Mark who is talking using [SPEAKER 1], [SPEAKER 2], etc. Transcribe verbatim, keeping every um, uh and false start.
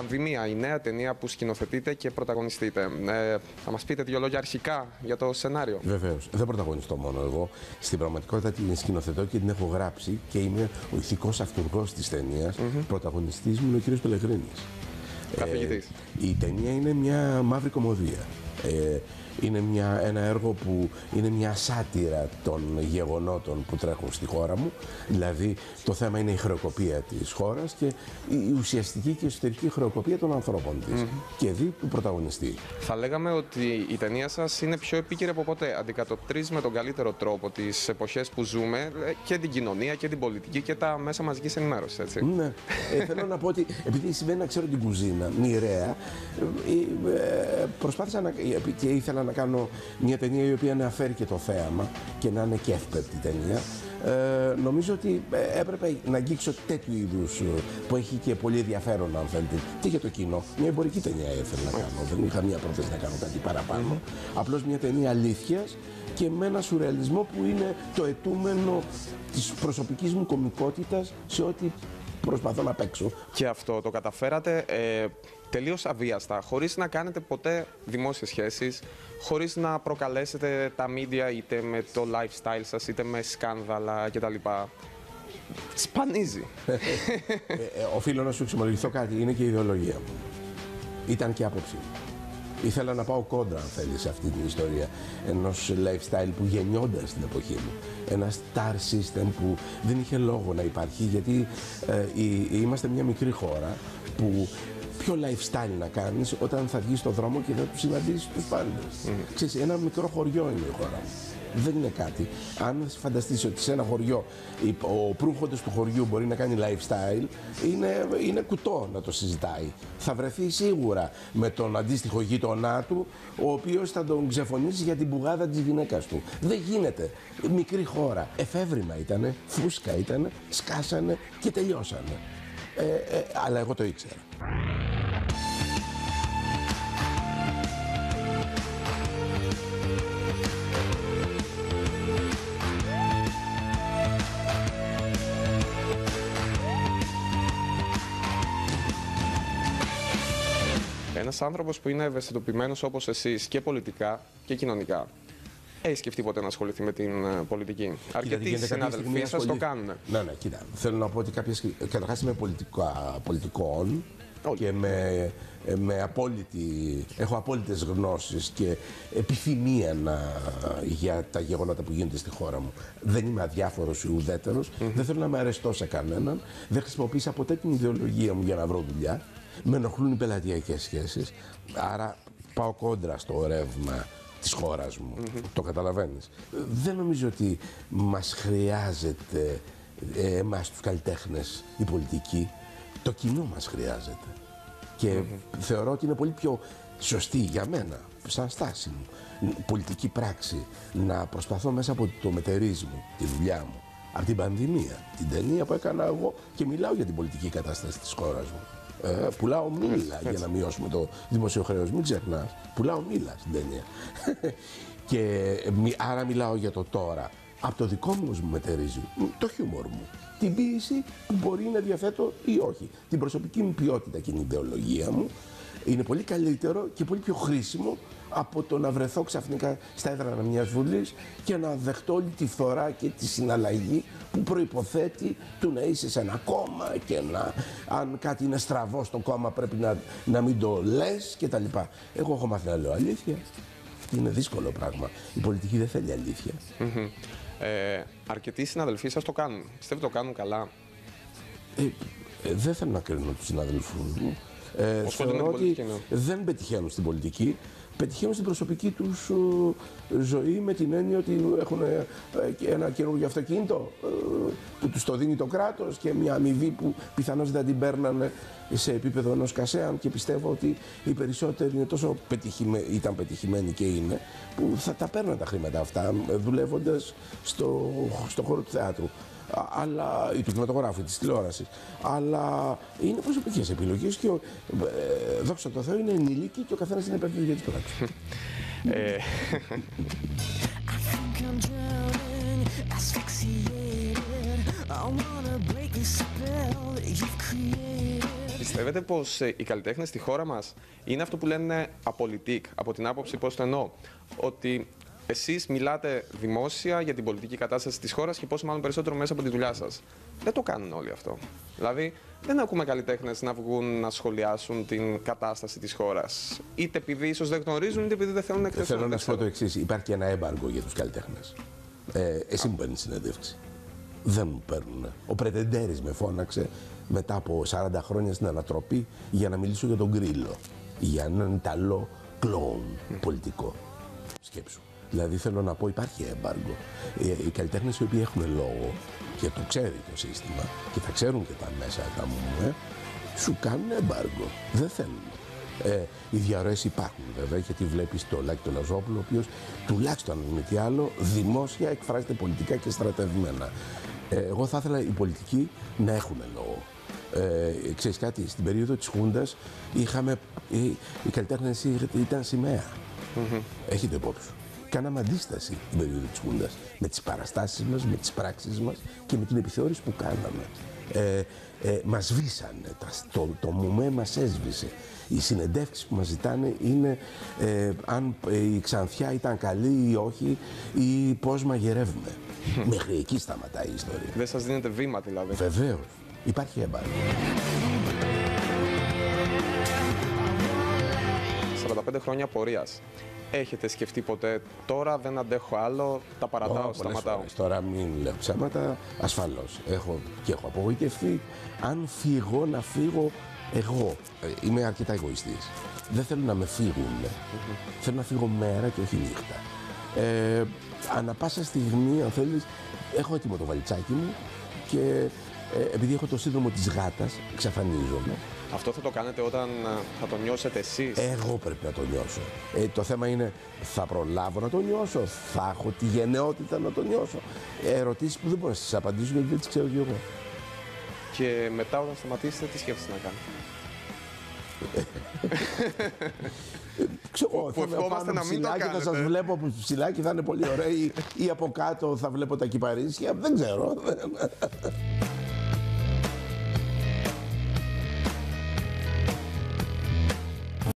[SPEAKER 1] Πανδημία, η νέα ταινία που σκηνοθετείτε και πρωταγωνιστείτε. Ε, θα μας πείτε δύο λόγια αρχικά για το σενάριο?
[SPEAKER 2] Βεβαίως. Δεν πρωταγωνιστώ μόνο εγώ. Στην πραγματικότητα την σκηνοθετώ και την έχω γράψει και είμαι ο ηθικός αυτουργός της ταινίας. Mm-hmm. Πρωταγωνιστής μου είναι ο κύριος Πελεγρίνης.
[SPEAKER 1] Καθηγητής.
[SPEAKER 2] Ε, η ταινία είναι μια μαύρη κωμωδία. Ε, είναι μια, ένα έργο που είναι μια σάτυρα των γεγονότων που τρέχουν στη χώρα μου. Δηλαδή το θέμα είναι η χρεοκοπία της χώρας και η ουσιαστική και εσωτερική χρεοκοπία των ανθρώπων της. Mm-hmm. Και δι του πρωταγωνιστή.
[SPEAKER 1] Θα λέγαμε ότι η ταινία σας είναι πιο επίκαιρη από ποτέ. Αντικατοπτρίζει με τον καλύτερο τρόπο τις εποχές που ζούμε και την κοινωνία και την πολιτική και τα μέσα μαζικής ενημέρωσης, έτσι.
[SPEAKER 2] Ναι. ε, θέλω να πω ότι επειδή συμβαίνει να ξέρω την κουζίνα μοιραία, ε, ε, προσπάθησα να, και ήθελα να κάνω μια ταινία η οποία να φέρει και το θέαμα και να είναι και εύπεπτη ταινία. Ε, νομίζω ότι έπρεπε να αγγίξω τέτοιου είδους που έχει και πολύ ενδιαφέρον, αν θέλετε, και για το κοινό. Μια εμπορική ταινία ήθελα να κάνω. Δεν είχα μια πρόθεση να κάνω κάτι παραπάνω. Απλώς μια ταινία αλήθειας και με ένα σουρεαλισμό που είναι το αιτούμενο της προσωπικής μου κωμικότητας σε ό,τι προσπαθώ να παίξω.
[SPEAKER 1] Και αυτό το καταφέρατε ε, τελείως αβίαστα, χωρίς να κάνετε ποτέ δημόσιες σχέσεις, χωρίς να προκαλέσετε τα media είτε με το lifestyle σας, είτε με σκάνδαλα κτλ. Σπανίζει.
[SPEAKER 2] ε, ε, οφείλω να σου εξομολογηθώ κάτι, είναι και η ιδεολογία μου. Ήταν και άποψη μου. Ήθελα να πάω κόντρα, αν θέλει, σε αυτή την ιστορία ενός lifestyle που γεννιόταν στην εποχή μου. Ένα star system που δεν είχε λόγο να υπάρχει, γιατί ε, είμαστε μια μικρή χώρα που ποιο lifestyle να κάνεις όταν θα βγεις στον δρόμο και θα τους συναντήσεις τους πάντες. Mm. Ξέρεις, ένα μικρό χωριό είναι η χώρα μου. Δεν είναι κάτι. Αν φανταστείς ότι σε ένα χωριό ο προύχοντας του χωριού μπορεί να κάνει lifestyle, είναι, είναι κουτό να το συζητάει. Θα βρεθεί σίγουρα με τον αντίστοιχο γείτονά του, ο οποίος θα τον ξεφωνήσει για την πουγάδα της γυναίκας του. Δεν γίνεται. Μικρή χώρα. Εφεύρημα ήτανε, φούσκα ήτανε, σκάσανε και τελειώσανε. Ε, ε, αλλά εγώ το ήξερα.
[SPEAKER 1] Ένας άνθρωπος που είναι ευαισθητοποιημένος όπως εσείς και πολιτικά και κοινωνικά, έχει σκεφτεί ποτέ να ασχοληθεί με την πολιτική? Αρκετοί συναδελφοί σας το κάνουν.
[SPEAKER 2] Ναι, ναι, κοίτα. Θέλω να πω ότι κάποιες. Καταρχάς είμαι πολιτικά, πολιτικών oh. και με, με απόλυτη. Έχω απόλυτες γνώσεις και επιθυμία να, για τα γεγονότα που γίνονται στη χώρα μου. Δεν είμαι αδιάφορος ή ουδέτερος. Mm-hmm. Δεν θέλω να με αρεστώ σε κανέναν. Δεν χρησιμοποίησα ποτέ την ιδεολογία μου για να βρω δουλειά. Με ενοχλούν οι πελατειακές σχέσεις, άρα πάω κόντρα στο ρεύμα της χώρας μου. Mm-hmm. Το καταλαβαίνεις. Δεν νομίζω ότι μας χρειάζεται ε, εμάς τους καλλιτέχνες η πολιτική. Το κοινό μας χρειάζεται. Και mm-hmm. θεωρώ ότι είναι πολύ πιο σωστή για μένα, σαν στάση μου, πολιτική πράξη, να προσπαθώ μέσα από το μετερίζ μου, τη δουλειά μου, από την πανδημία, την ταινία που έκανα εγώ και μιλάω για την πολιτική κατάσταση της χώρας μου. Ε, πουλάω μήλα για να μειώσουμε το δημοσιο χρέος, μην ξεχνάς. Πουλάω μήλα στην ταινία. Και άρα μιλάω για το τώρα. Από το δικό μου μετερίζει το χιούμορ μου. Την ποίηση που μπορεί να διαθέτω ή όχι. Την προσωπική μου ποιότητα και την ιδεολογία μου. Είναι πολύ καλύτερο και πολύ πιο χρήσιμο από το να βρεθώ ξαφνικά στα έδρανα μιας βουλής και να δεχτώ όλη τη φθορά και τη συναλλαγή που προϋποθέτει του να είσαι σε ένα κόμμα και να, αν κάτι είναι στραβό στο κόμμα πρέπει να, να μην το λες και τα λοιπά. Εγώ έχω μάθει να λέω αλήθεια. Είναι δύσκολο πράγμα. Η πολιτική δεν θέλει αλήθεια.
[SPEAKER 1] Mm-hmm. ε, αρκετοί συναδελφοί σας το κάνουν. Πιστεύω το κάνουν καλά.
[SPEAKER 2] Ε, ε, δεν θέλω να κρίνω τους συναδελφούς μου. Ε, θεωρώ ότι δεν πετυχαίνουν στην πολιτική, πετυχαίνουν στην προσωπική τους uh, ζωή με την έννοια ότι έχουν uh, ένα καινούργιο αυτοκίνητο uh, που τους το δίνει το κράτος και μια αμοιβή που πιθανώς δεν την παίρνανε σε επίπεδο ενός κασέαν και πιστεύω ότι οι περισσότεροι είναι τόσο πετυχημένοι, ήταν πετυχημένοι και είναι που θα τα παίρνουν τα χρήματα αυτά δουλεύοντας στο, στο χώρο του θεάτρου. Αλλά, ή του κινηματογράφου, της τηλεόρασης. Αλλά είναι προσωπικές επιλογές και ε, δόξα τω Θεώ είναι ενήλικοι και ο καθένας είναι υπεύθυνος για τις πράξεις.
[SPEAKER 1] Πιστεύετε πως ε, οι καλλιτέχνες στη χώρα μας είναι αυτό που λένε απολυτικ, από την άποψη πώς το εννοώ, ότι εσείς μιλάτε δημόσια για την πολιτική κατάσταση της χώρας και πόσο μάλλον περισσότερο μέσα από τη δουλειά σας. Δεν το κάνουν όλοι αυτό. Δηλαδή, δεν ακούμε καλλιτέχνες να βγουν να σχολιάσουν την κατάσταση της χώρας. Είτε επειδή ίσως δεν γνωρίζουν, είτε επειδή δεν θέλουν να εκτεθούν.
[SPEAKER 2] Θέλω να σου πω το εξής. Υπάρχει και ένα έμπαργκο για τους καλλιτέχνες. Ε, εσύ μου παίρνεις συνέντευξη. Δεν μου παίρνουν. Ο Πρετεντέρης με φώναξε μετά από σαράντα χρόνια στην Ανατροπή για να μιλήσω για τον Γκρίλο. Για έναν Ιταλό κλόουν πολιτικό. Σκέψου. Δηλαδή θέλω να πω υπάρχει έμπαργκο. Οι καλλιτέχνες οι οποίοι έχουν λόγο και το ξέρει το σύστημα και θα ξέρουν και τα μέσα τα μου, ε, σου κάνουν έμπαργκο. Δεν θέλουν. Ε, οι διαρροές υπάρχουν βέβαια, γιατί βλέπεις το Λάκη τον Λαζόπουλο, ο οποίος τουλάχιστον αν μη τι άλλο δημόσια εκφράζεται πολιτικά και στρατευμένα. Ε, εγώ θα ήθελα οι πολιτικοί να έχουν λόγο. Ε, ξέρεις κάτι, στην περίοδο της Χούντας είχαμε, οι, οι καλλιτέχνες ήταν σημαία. Mm-hmm. Έχετε υπόψη. Κάναμε αντίσταση την περίοδο της Χούντας με τις παραστάσεις μας, με τις πράξεις μας και με την επιθεώρηση που κάναμε. Ε, ε, μας σβήσανε, το, το μουμέ μας έσβησε. Οι συνεντεύξεις που μας ζητάνε είναι ε, αν η Ξανθιά ήταν καλή ή όχι ή πώς μαγειρεύουμε. Μέχρι εκεί σταματάει η ιστορία.
[SPEAKER 1] Δεν σας δίνετε βήμα δηλαδή.
[SPEAKER 2] Βεβαίως. Υπάρχει έμπαργκο.
[SPEAKER 1] σαράντα πέντε χρόνια πορείας. Έχετε σκεφτεί ποτέ τώρα δεν αντέχω άλλο, τα παρατάω, oh, σταματάω?
[SPEAKER 2] Φορές. Τώρα μην λέω ψέματα, ασφαλώς. Έχω και έχω απογοητευτεί. Αν φύγω, να φύγω εγώ. Είμαι αρκετά εγωιστής. Δεν θέλω να με φύγουν. Mm-hmm. Θέλω να φύγω μέρα και όχι νύχτα. Ε, ανά πάσα στιγμή, αν θέλεις, έχω έτοιμο το βαλιτσάκι μου και ε, επειδή έχω το σύνδρομο της γάτας, εξαφανίζομαι.
[SPEAKER 1] Αυτό θα το κάνετε όταν θα το νιώσετε εσείς?
[SPEAKER 2] Εγώ πρέπει να το νιώσω. Ε, το θέμα είναι, θα προλάβω να το νιώσω, θα έχω τη γενναιότητα να το νιώσω. Ερωτήσεις που δεν μπορώ να σας απαντήσω γιατί δεν τις ξέρω κι εγώ.
[SPEAKER 1] Και μετά όταν σταματήσετε, τι σκέφτεστε να κάνετε?
[SPEAKER 2] Ξέρω,
[SPEAKER 1] που, που ευχόμαστε να μην το κάνετε.
[SPEAKER 2] Θα σας βλέπω από ψηλά και θα είναι πολύ ωραία ή, ή από κάτω θα βλέπω τα κυπαρίσια, δεν ξέρω.